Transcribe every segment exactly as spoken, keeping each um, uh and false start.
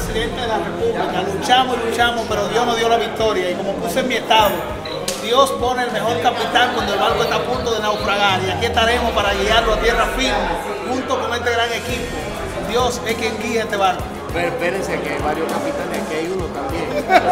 presidente de la República. Luchamos y luchamos, pero Dios nos dio la victoria. Y como puse en mi estado, Dios pone el mejor capitán cuando el barco está a punto de naufragar. Y aquí estaremos para guiarlo a tierra firme, junto con este gran equipo. Dios es quien guía este barco. Pero espérense que hay varios capitanes, aquí hay uno también.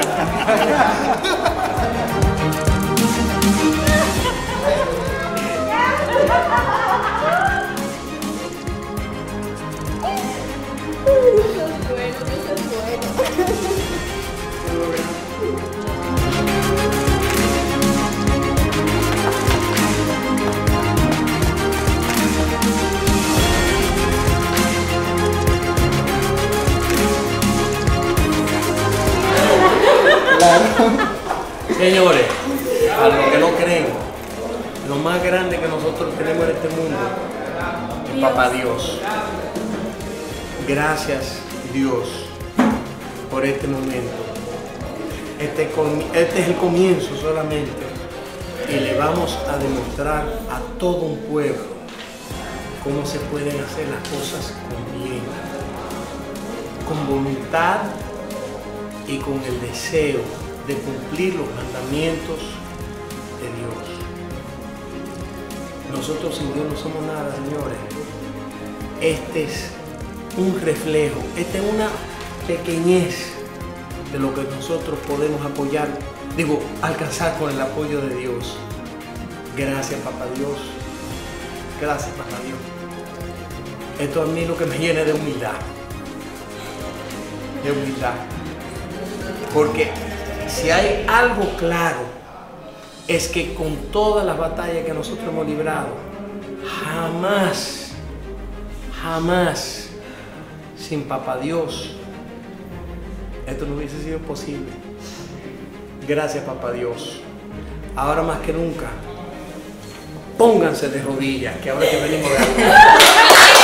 Señores, a los que no creen, lo más grande que nosotros tenemos en este mundo es Papá Dios. Gracias, Dios, por este momento. Este, este es el comienzo solamente. Y le vamos a demostrar a todo un pueblo cómo se pueden hacer las cosas con bien, con voluntad y con el deseo de cumplir los mandamientos de Dios. Nosotros sin Dios no somos nada, señores. Este es un reflejo, esta es una pequeñez de lo que nosotros podemos apoyar, digo, alcanzar con el apoyo de Dios. Gracias, Papá Dios. Gracias, Papá Dios. Esto a mí lo que me llena de humildad. De humildad. Porque si hay algo claro, es que con todas las batallas que nosotros hemos librado, jamás, jamás, sin Papá Dios, esto no hubiese sido posible. Gracias, Papá Dios. Ahora más que nunca, pónganse de rodillas, que ahora que venimos de